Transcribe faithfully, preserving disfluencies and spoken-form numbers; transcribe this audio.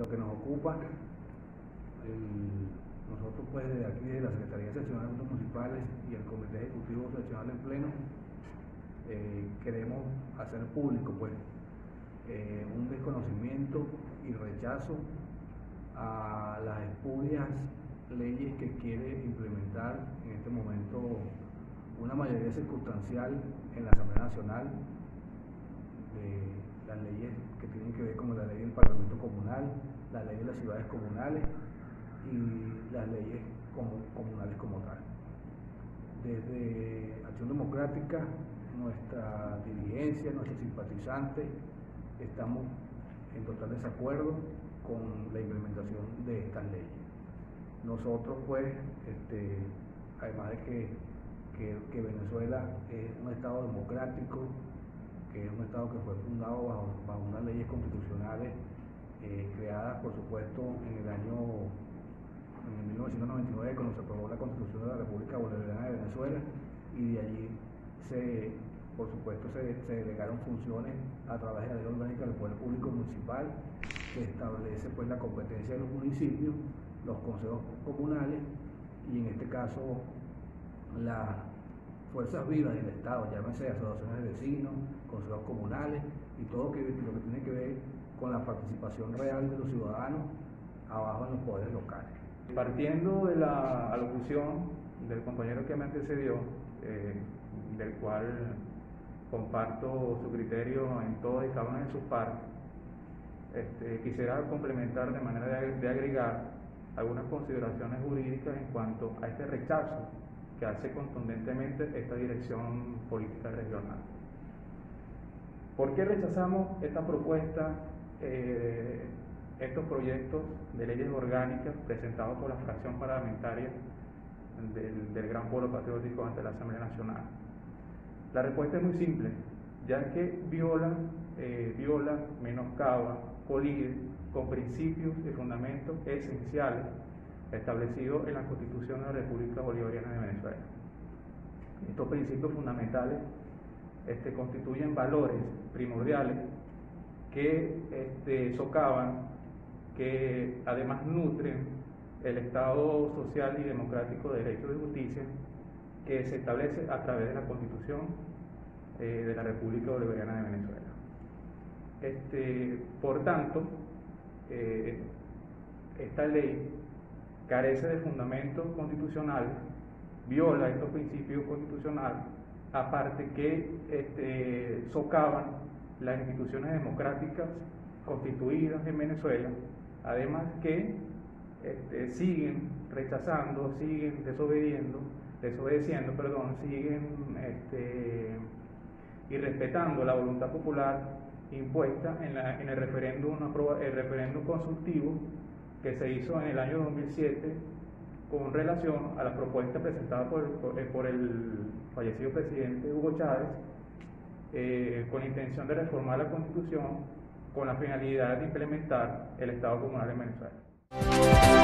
lo que nos ocupa, el, nosotros pues de aquí de la Secretaría Seccional de Asuntos Municipales y el Comité Ejecutivo Seccional en Pleno, eh, queremos hacer público pues eh, un desconocimiento y rechazo a las espurias leyes que quiere implementar en este momento una mayoría circunstancial en la Asamblea Nacional, de las leyes que tienen que ver con la ley del Parlamento Comunal, la ley de las ciudades comunales y las leyes comunales como tal. Desde Acción Democrática, nuestra dirigencia, nuestros simpatizantes, estamos en total desacuerdo con la implementación de estas leyes. Nosotros pues, este, además de que, que, que Venezuela es un estado democrático, que es un estado que fue fundado bajo, bajo unas leyes constitucionales eh, creadas por supuesto en el año en mil novecientos noventa y nueve, cuando se aprobó la Constitución de la República Bolivariana de Venezuela, y de allí se, por supuesto se, se delegaron funciones a través de la Ley Orgánica del Poder Público Municipal, que establece pues la competencia de los municipios, los consejos comunales y en este caso las fuerzas vivas del Estado, llámese asociaciones de vecinos, consejos comunales y todo lo que, lo que tiene que ver con la participación real de los ciudadanos abajo en los poderes locales. Partiendo de la alocución del compañero que me antecedió, eh, del cual comparto su criterio en todas y cada una de sus partes, este, quisiera complementar de manera de, de agregar algunas consideraciones jurídicas en cuanto a este rechazo que hace contundentemente esta dirección política regional. ¿Por qué rechazamos esta propuesta, eh, estos proyectos de leyes orgánicas presentados por la fracción parlamentaria del, del Gran Polo Patriótico ante la Asamblea Nacional? La respuesta es muy simple, ya que viola, eh, viola, menoscaba, colide con principios y fundamentos esenciales establecidos en la Constitución de la República Bolivariana de Venezuela. Estos principios fundamentales este, constituyen valores primordiales que este, socavan, que además nutren el Estado social y democrático de derecho y justicia que se establece a través de la Constitución eh, de la República Bolivariana de Venezuela. Este, por tanto, eh, esta ley carece de fundamentos constitucionales, viola estos principios constitucionales, aparte que este, socavan las instituciones democráticas constituidas en Venezuela, además que este, siguen rechazando, siguen desobediendo, desobedeciendo, perdón, siguen este, irrespetando la voluntad popular impuesta en, la, en el referéndum, el referéndum consultivo que se hizo en el año dos mil siete con relación a la propuesta presentada por, por, por el fallecido presidente Hugo Chávez eh, con la intención de reformar la Constitución con la finalidad de implementar el Estado comunal en Venezuela.